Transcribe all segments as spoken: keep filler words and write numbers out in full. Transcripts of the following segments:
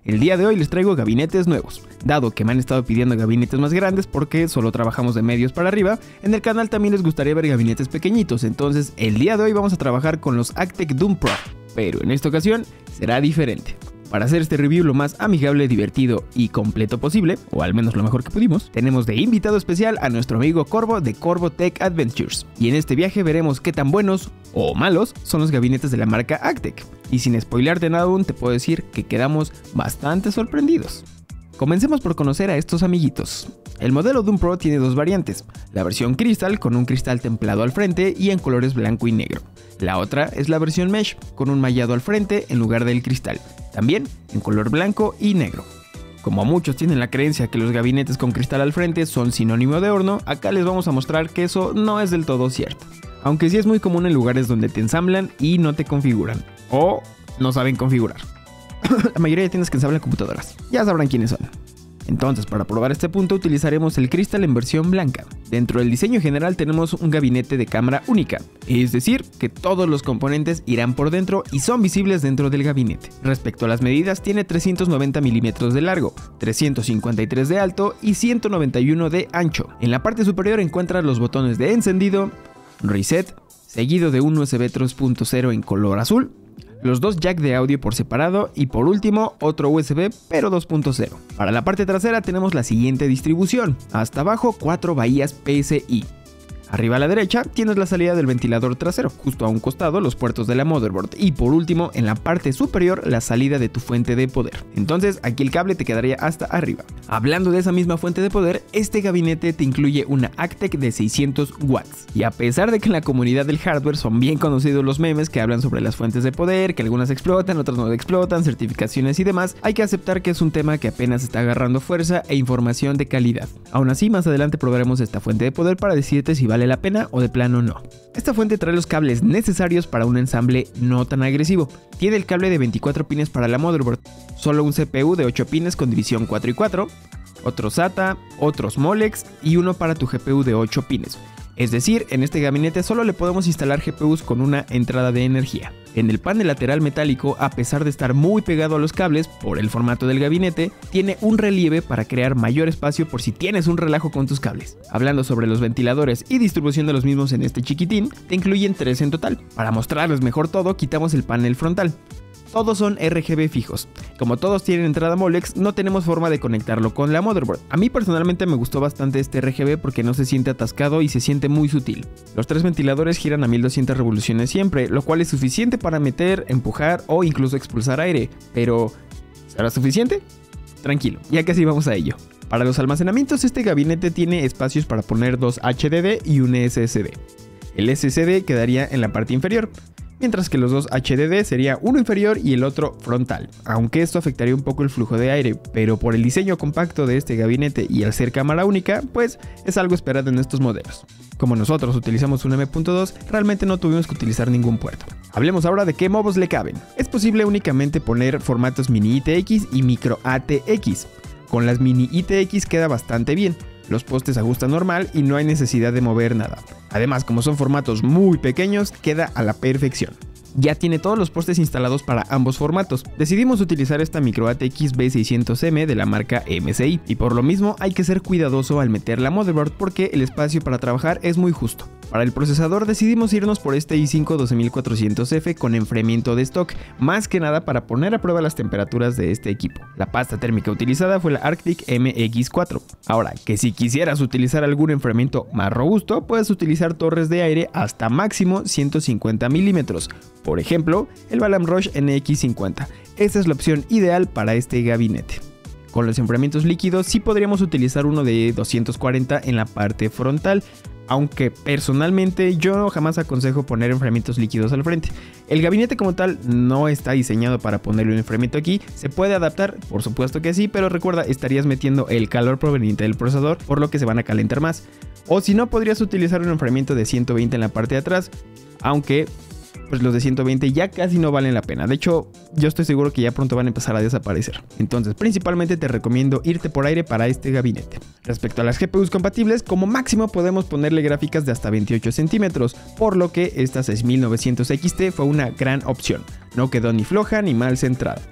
El día de hoy les traigo gabinetes nuevos. Dado que me han estado pidiendo gabinetes más grandes porque solo trabajamos de medios para arriba, en el canal también les gustaría ver gabinetes pequeñitos, entonces el día de hoy vamos a trabajar con los Actec Doom Pro, pero en esta ocasión será diferente. Para hacer este review lo más amigable, divertido y completo posible, o al menos lo mejor que pudimos, tenemos de invitado especial a nuestro amigo Corvo de Corvo Tech Adventures. Y en este viaje veremos qué tan buenos o malos son los gabinetes de la marca Actec. Y sin spoilearte nada aún, te puedo decir que quedamos bastante sorprendidos. Comencemos por conocer a estos amiguitos. El modelo Doom Pro tiene dos variantes, la versión Crystal con un cristal templado al frente y en colores blanco y negro. La otra es la versión Mesh con un mallado al frente en lugar del cristal, también en color blanco y negro. Como muchos tienen la creencia que los gabinetes con cristal al frente son sinónimo de horno, acá les vamos a mostrar que eso no es del todo cierto. Aunque sí es muy común en lugares donde te ensamblan y no te configuran, o no saben configurar. La mayoría de tiendas que ensamblan computadoras, ya sabrán quiénes son. Entonces, para probar este punto utilizaremos el cristal en versión blanca. Dentro del diseño general tenemos un gabinete de cámara única, es decir, que todos los componentes irán por dentro y son visibles dentro del gabinete. Respecto a las medidas, tiene trescientos noventa milímetros de largo, trescientos cincuenta y tres de alto y ciento noventa y uno de ancho. En la parte superior encuentras los botones de encendido, reset, seguido de un U S B tres punto cero en color azul, los dos jack de audio por separado y por último otro U S B pero dos punto cero. Para la parte trasera tenemos la siguiente distribución, hasta abajo cuatro bahías P C I. Arriba a la derecha tienes la salida del ventilador trasero, justo a un costado los puertos de la motherboard y por último en la parte superior la salida de tu fuente de poder. Entonces aquí el cable te quedaría hasta arriba. Hablando de esa misma fuente de poder, este gabinete te incluye una Actec de seiscientos watts. Y a pesar de que en la comunidad del hardware son bien conocidos los memes que hablan sobre las fuentes de poder, que algunas explotan, otras no explotan, certificaciones y demás, hay que aceptar que es un tema que apenas está agarrando fuerza e información de calidad. Aún así, más adelante probaremos esta fuente de poder para decirte si vale la pena o de plano no. Esta fuente trae los cables necesarios para un ensamble no tan agresivo. Tiene el cable de veinticuatro pines para la motherboard, solo un C P U de ocho pines con división cuatro y cuatro, otro SATA, otros Molex y uno para tu G P U de ocho pines. Es decir, en este gabinete solo le podemos instalar G P Us con una entrada de energía. En el panel lateral metálico, a pesar de estar muy pegado a los cables por el formato del gabinete, tiene un relieve para crear mayor espacio por si tienes un relajo con tus cables. Hablando sobre los ventiladores y distribución de los mismos en este chiquitín, te incluyen tres en total. Para mostrarles mejor todo, quitamos el panel frontal. Todos son R G B fijos. Como todos tienen entrada Molex, no tenemos forma de conectarlo con la motherboard. A mí personalmente me gustó bastante este R G B porque no se siente atascado y se siente muy sutil. Los tres ventiladores giran a mil doscientas revoluciones siempre, lo cual es suficiente para meter, empujar o incluso expulsar aire. Pero, ¿será suficiente? Tranquilo, ya casi vamos a ello. Para los almacenamientos, este gabinete tiene espacios para poner dos H D D y un S S D. El S S D quedaría en la parte inferior, mientras que los dos H D D sería uno inferior y el otro frontal, aunque esto afectaría un poco el flujo de aire, pero por el diseño compacto de este gabinete y al ser cámara única, pues es algo esperado en estos modelos. Como nosotros utilizamos un M punto dos, realmente no tuvimos que utilizar ningún puerto. Hablemos ahora de qué mobos le caben. Es posible únicamente poner formatos mini I T X y micro A T X. Con las mini I T X queda bastante bien. Los postes ajustan normal y no hay necesidad de mover nada. Además, como son formatos muy pequeños, queda a la perfección. Ya tiene todos los postes instalados para ambos formatos. Decidimos utilizar esta micro A T X B seiscientos M de la marca M S I y por lo mismo hay que ser cuidadoso al meter la motherboard porque el espacio para trabajar es muy justo. Para el procesador decidimos irnos por este i cinco doce mil cuatrocientos F con enfriamiento de stock, más que nada para poner a prueba las temperaturas de este equipo. La pasta térmica utilizada fue la Arctic M X cuatro. Ahora, que si quisieras utilizar algún enfriamiento más robusto, puedes utilizar torres de aire hasta máximo ciento cincuenta milímetros. Por ejemplo, el Balam Rush N X cincuenta. Esta es la opción ideal para este gabinete. Con los enfriamientos líquidos sí podríamos utilizar uno de doscientos cuarenta en la parte frontal, aunque personalmente yo jamás aconsejo poner enfriamientos líquidos al frente. El gabinete como tal no está diseñado para ponerle un enfriamiento aquí, se puede adaptar, por supuesto que sí, pero recuerda, estarías metiendo el calor proveniente del procesador, por lo que se van a calentar más. O si no, podrías utilizar un enfriamiento de ciento veinte en la parte de atrás, aunque pues los de ciento veinte ya casi no valen la pena. De hecho, yo estoy seguro que ya pronto van a empezar a desaparecer. Entonces, principalmente te recomiendo irte por aire para este gabinete. Respecto a las G P Us compatibles, como máximo podemos ponerle gráficas de hasta veintiocho centímetros, por lo que esta seis mil novecientos X T fue una gran opción. No quedó ni floja ni mal centrada.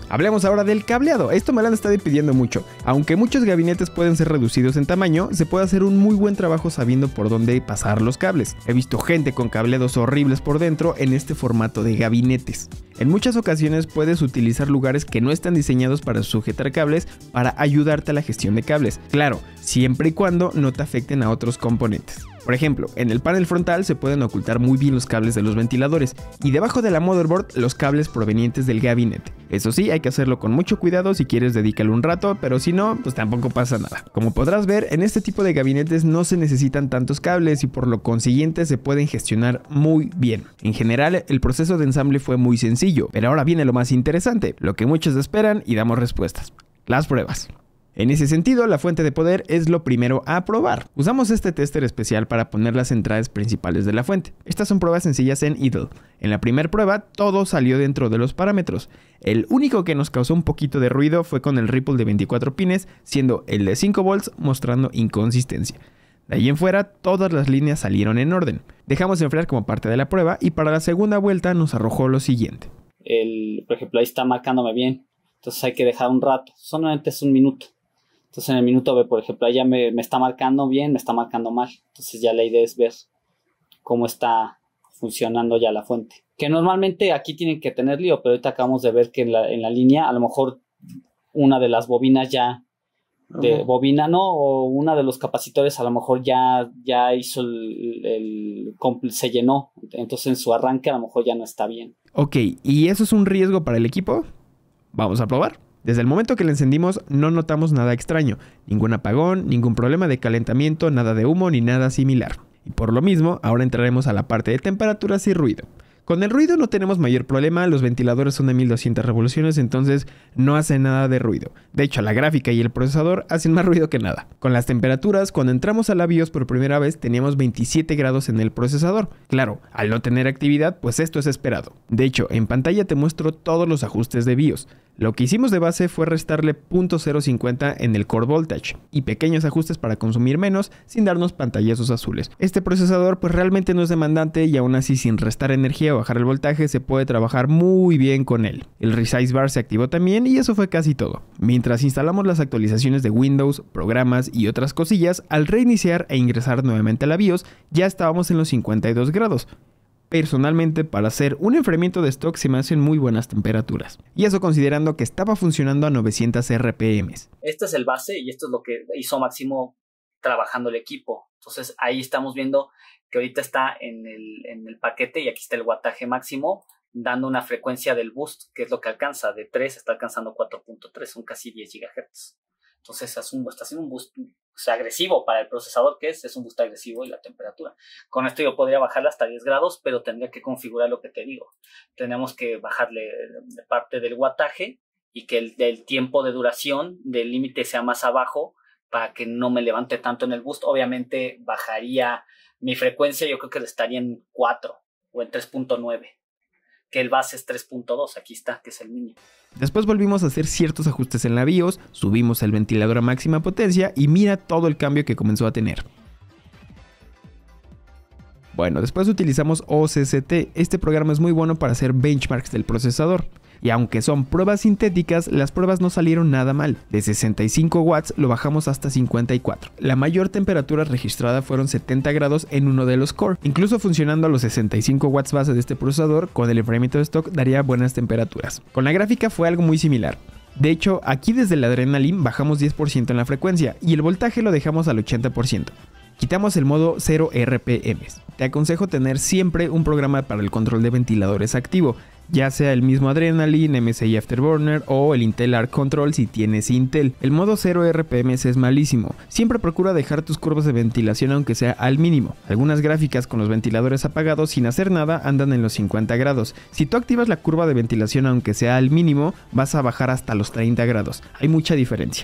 Hablemos ahora del cableado. Esto me lo han estado pidiendo mucho. Aunque muchos gabinetes pueden ser reducidos en tamaño, se puede hacer un muy buen trabajo sabiendo por dónde pasar los cables. He visto gente con cableados horribles por dentro en este formato de gabinetes. En muchas ocasiones puedes utilizar lugares que no están diseñados para sujetar cables para ayudarte a la gestión de cables. Claro, siempre y cuando no te afecten a otros componentes. Por ejemplo, en el panel frontal se pueden ocultar muy bien los cables de los ventiladores y debajo de la motherboard los cables provenientes del gabinete. Eso sí, hay que hacerlo con mucho cuidado, si quieres dedícale un rato, pero si no, pues tampoco pasa nada. Como podrás ver, en este tipo de gabinetes no se necesitan tantos cables y por lo consiguiente se pueden gestionar muy bien. En general, el proceso de ensamble fue muy sencillo, pero ahora viene lo más interesante, lo que muchos esperan y damos respuestas: las pruebas. En ese sentido, la fuente de poder es lo primero a probar. Usamos este tester especial para poner las entradas principales de la fuente. Estas son pruebas sencillas en idle. En la primera prueba, todo salió dentro de los parámetros. El único que nos causó un poquito de ruido fue con el ripple de veinticuatro pines, siendo el de cinco volts mostrando inconsistencia. De ahí en fuera, todas las líneas salieron en orden. Dejamos de enfriar como parte de la prueba y para la segunda vuelta nos arrojó lo siguiente. El, por ejemplo, ahí está marcándome bien. Entonces hay que dejar un rato. Solamente es un minuto. Entonces en el minuto B, por ejemplo, ahí ya me, me está marcando bien, me está marcando mal. Entonces ya la idea es ver cómo está funcionando ya la fuente. Que normalmente aquí tienen que tener lío, pero ahorita acabamos de ver que en la, en la línea a lo mejor una de las bobinas ya, de uh-huh. bobina no, o una de los capacitores a lo mejor ya, ya hizo el, el, el, se llenó. Entonces en su arranque a lo mejor ya no está bien. Ok, ¿y eso es un riesgo para el equipo? Vamos a probar. Desde el momento que le encendimos no notamos nada extraño, ningún apagón, ningún problema de calentamiento, nada de humo ni nada similar. Y por lo mismo, ahora entraremos a la parte de temperaturas y ruido. Con el ruido no tenemos mayor problema, los ventiladores son de mil doscientas revoluciones, entonces no hace nada de ruido. De hecho, la gráfica y el procesador hacen más ruido que nada. Con las temperaturas, cuando entramos a la BIOS por primera vez teníamos veintisiete grados en el procesador. Claro, al no tener actividad, pues esto es esperado. De hecho, en pantalla te muestro todos los ajustes de BIOS. Lo que hicimos de base fue restarle punto cero cincuenta en el core voltage y pequeños ajustes para consumir menos sin darnos pantallazos azules. Este procesador pues realmente no es demandante y aún así sin restar energía o bajar el voltaje se puede trabajar muy bien con él. El resize bar se activó también y eso fue casi todo. Mientras instalamos las actualizaciones de Windows, programas y otras cosillas, al reiniciar e ingresar nuevamente a la BIOS ya estábamos en los cincuenta y dos grados. Personalmente, para hacer un enfriamiento de stock se me hacen muy buenas temperaturas. Y eso considerando que estaba funcionando a novecientos R P M. Este es el base y esto es lo que hizo Máximo trabajando el equipo. Entonces ahí estamos viendo que ahorita está en el, en el paquete y aquí está el wattaje máximo dando una frecuencia del boost, que es lo que alcanza. De tres está alcanzando cuatro punto tres, son casi diez gigahertz. Entonces es un, está haciendo un boost, o sea, agresivo para el procesador que es, es un boost agresivo y la temperatura. Con esto yo podría bajarla hasta diez grados, pero tendría que configurar lo que te digo. Tenemos que bajarle parte del wattaje y que el, el tiempo de duración del límite sea más abajo para que no me levante tanto en el boost. Obviamente bajaría mi frecuencia, yo creo que estaría en cuatro o en tres punto nueve. Que el base es tres punto dos, aquí está, que es el mínimo. Después volvimos a hacer ciertos ajustes en la BIOS, subimos el ventilador a máxima potencia y mira todo el cambio que comenzó a tener. Bueno, después utilizamos O C C T, este programa es muy bueno para hacer benchmarks del procesador. Y aunque son pruebas sintéticas, las pruebas no salieron nada mal. De sesenta y cinco watts lo bajamos hasta cincuenta y cuatro. La mayor temperatura registrada fueron setenta grados en uno de los core. Incluso funcionando a los sesenta y cinco watts base de este procesador, con el enfriamiento de stock daría buenas temperaturas. Con la gráfica fue algo muy similar. De hecho, aquí desde el Adrenaline bajamos diez por ciento en la frecuencia y el voltaje lo dejamos al ochenta por ciento. Quitamos el modo cero R P M. Te aconsejo tener siempre un programa para el control de ventiladores activo, ya sea el mismo Adrenaline, M S I Afterburner o el Intel Arc Control si tienes Intel. El modo cero R P M es malísimo. Siempre procura dejar tus curvas de ventilación aunque sea al mínimo. Algunas gráficas con los ventiladores apagados sin hacer nada andan en los cincuenta grados. Si tú activas la curva de ventilación aunque sea al mínimo, vas a bajar hasta los treinta grados. Hay mucha diferencia.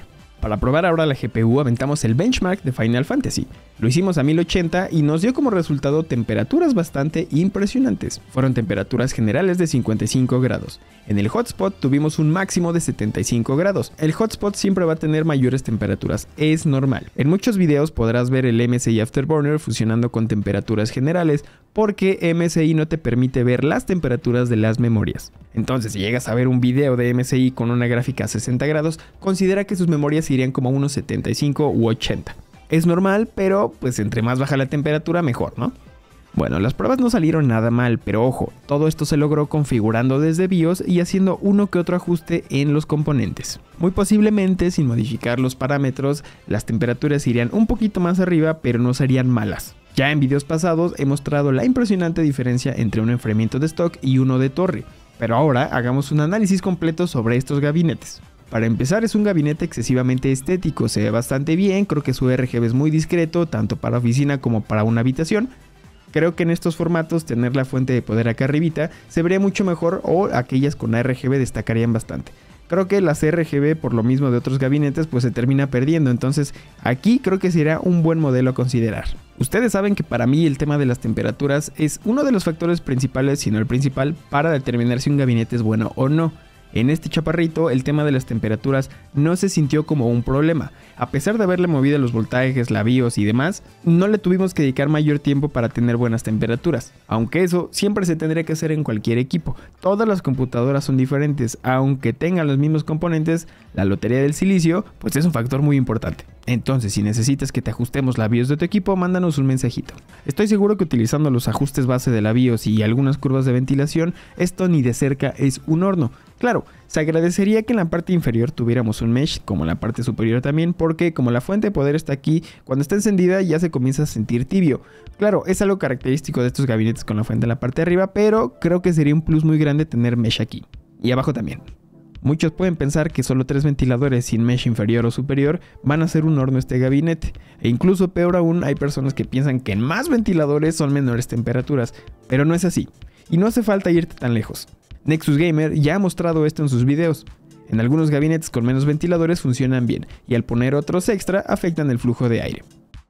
Para probar ahora la G P U aventamos el benchmark de Final Fantasy. Lo hicimos a mil ochenta y nos dio como resultado temperaturas bastante impresionantes. Fueron temperaturas generales de cincuenta y cinco grados. En el hotspot tuvimos un máximo de setenta y cinco grados. El hotspot siempre va a tener mayores temperaturas, es normal. En muchos videos podrás ver el M S I Afterburner funcionando con temperaturas generales porque M S I no te permite ver las temperaturas de las memorias. Entonces, si llegas a ver un video de M S I con una gráfica a sesenta grados, considera que sus memorias irían como a unos setenta y cinco u ochenta. Es normal, pero pues entre más baja la temperatura mejor, ¿no? Bueno, las pruebas no salieron nada mal, pero ojo, todo esto se logró configurando desde BIOS y haciendo uno que otro ajuste en los componentes. Muy posiblemente, sin modificar los parámetros, las temperaturas irían un poquito más arriba, pero no serían malas. Ya en videos pasados he mostrado la impresionante diferencia entre un enfriamiento de stock y uno de torre, pero ahora hagamos un análisis completo sobre estos gabinetes. Para empezar, es un gabinete excesivamente estético, se ve bastante bien, creo que su R G B es muy discreto, tanto para oficina como para una habitación. Creo que en estos formatos tener la fuente de poder acá arribita se vería mucho mejor o aquellas con R G B destacarían bastante. Creo que las R G B por lo mismo de otros gabinetes pues se termina perdiendo, entonces aquí creo que sería un buen modelo a considerar. Ustedes saben que para mí el tema de las temperaturas es uno de los factores principales, si no el principal, para determinar si un gabinete es bueno o no. En este chaparrito el tema de las temperaturas no se sintió como un problema. A pesar de haberle movido los voltajes, la BIOS y demás, no le tuvimos que dedicar mayor tiempo para tener buenas temperaturas. Aunque eso siempre se tendría que hacer en cualquier equipo. Todas las computadoras son diferentes, aunque tengan los mismos componentes, la lotería del silicio pues es un factor muy importante. Entonces, si necesitas que te ajustemos la BIOS de tu equipo, mándanos un mensajito. Estoy seguro que utilizando los ajustes base de la BIOS y algunas curvas de ventilación, esto ni de cerca es un horno. Claro, se agradecería que en la parte inferior tuviéramos un mesh, como en la parte superior también, porque como la fuente de poder está aquí, cuando está encendida ya se comienza a sentir tibio. Claro, es algo característico de estos gabinetes con la fuente en la parte de arriba, pero creo que sería un plus muy grande tener mesh aquí. Y abajo también. Muchos pueden pensar que solo tres ventiladores sin mesh inferior o superior van a ser un horno este gabinete. E incluso peor aún, hay personas que piensan que en más ventiladores son menores temperaturas, pero no es así. Y no hace falta irte tan lejos. Nexus Gamer ya ha mostrado esto en sus videos. En algunos gabinetes con menos ventiladores funcionan bien, y al poner otros extra afectan el flujo de aire.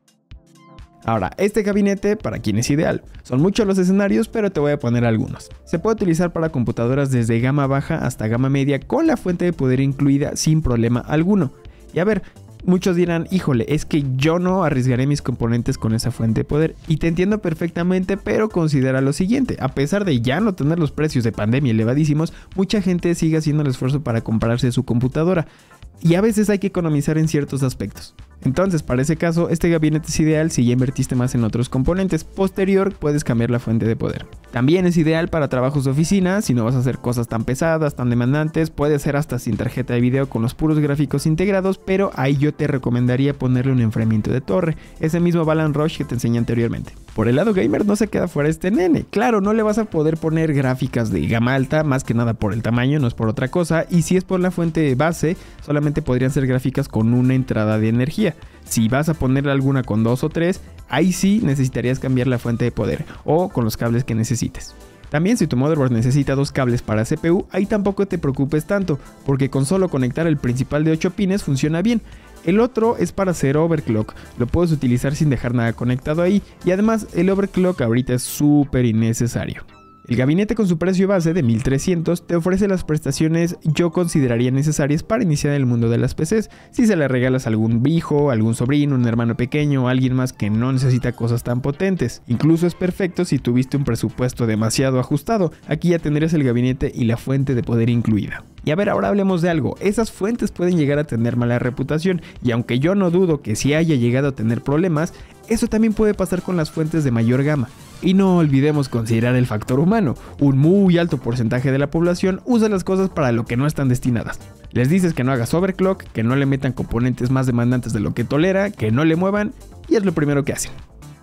Ahora, este gabinete, ¿para quién es ideal? Son muchos los escenarios, pero te voy a poner algunos. Se puede utilizar para computadoras desde gama baja hasta gama media con la fuente de poder incluida sin problema alguno. Y a ver, muchos dirán, híjole, es que yo no arriesgaré mis componentes con esa fuente de poder. Y te entiendo perfectamente, pero considera lo siguiente. A pesar de ya no tener los precios de pandemia elevadísimos, mucha gente sigue haciendo el esfuerzo para comprarse su computadora. Y a veces hay que economizar en ciertos aspectos. Entonces, para ese caso, este gabinete es ideal si ya invertiste más en otros componentes. Posterior, puedes cambiar la fuente de poder. También es ideal para trabajos de oficina, si no vas a hacer cosas tan pesadas, tan demandantes. Puede ser hasta sin tarjeta de video con los puros gráficos integrados, pero ahí yo te recomendaría ponerle un enfriamiento de torre, ese mismo Balan Rush que te enseñé anteriormente. Por el lado gamer no se queda fuera este nene. Claro, no le vas a poder poner gráficas de gama alta, más que nada por el tamaño, no es por otra cosa. Y si es por la fuente base, solamente podrían ser gráficas con una entrada de energía. Si vas a ponerle alguna con dos o tres, ahí sí necesitarías cambiar la fuente de poder o con los cables que necesites. También si tu motherboard necesita dos cables para C P U, ahí tampoco te preocupes tanto, porque con solo conectar el principal de ocho pines funciona bien. El otro es para hacer overclock, lo puedes utilizar sin dejar nada conectado ahí, y además el overclock ahorita es súper innecesario. El gabinete con su precio base de mil trescientos te ofrece las prestaciones yo consideraría necesarias para iniciar en el mundo de las P Cs. Si se le regalas a algún hijo, algún sobrino, un hermano pequeño o alguien más que no necesita cosas tan potentes. Incluso es perfecto si tuviste un presupuesto demasiado ajustado. Aquí ya tendrías el gabinete y la fuente de poder incluida. Y a ver, ahora hablemos de algo. Esas fuentes pueden llegar a tener mala reputación, y aunque yo no dudo que sí haya llegado a tener problemas, eso también puede pasar con las fuentes de mayor gama. Y no olvidemos considerar el factor humano. Un muy alto porcentaje de la población usa las cosas para lo que no están destinadas. Les dices que no hagas overclock, que no le metan componentes más demandantes de lo que tolera, que no le muevan, y es lo primero que hacen.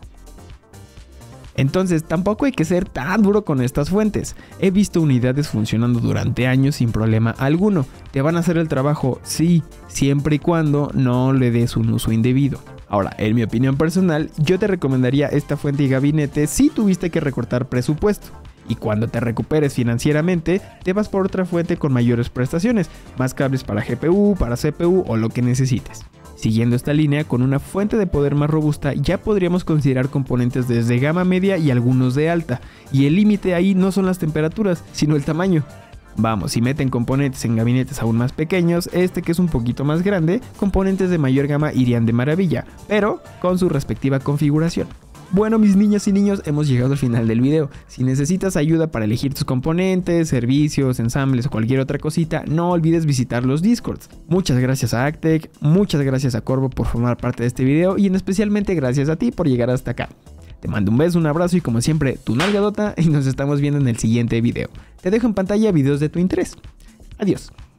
Entonces tampoco hay que ser tan duro con estas fuentes. He visto unidades funcionando durante años sin problema alguno. ¿Te van a hacer el trabajo? Sí, siempre y cuando no le des un uso indebido. Ahora, en mi opinión personal, yo te recomendaría esta fuente y gabinete si tuviste que recortar presupuesto. Y cuando te recuperes financieramente, te vas por otra fuente con mayores prestaciones, más cables para G P U, para C P U o lo que necesites. Siguiendo esta línea, con una fuente de poder más robusta ya podríamos considerar componentes desde gama media y algunos de alta, y el límite ahí no son las temperaturas, sino el tamaño. Vamos, si meten componentes en gabinetes aún más pequeños, este que es un poquito más grande, componentes de mayor gama irían de maravilla, pero con su respectiva configuración. Bueno, mis niñas y niños, hemos llegado al final del video. Si necesitas ayuda para elegir tus componentes, servicios, ensambles o cualquier otra cosita, no olvides visitar los Discords. Muchas gracias a Actec, muchas gracias a Corvo por formar parte de este video y en especialmente gracias a ti por llegar hasta acá. Te mando un beso, un abrazo y como siempre, tu nalgadota y nos estamos viendo en el siguiente video. Te dejo en pantalla videos de tu interés. Adiós.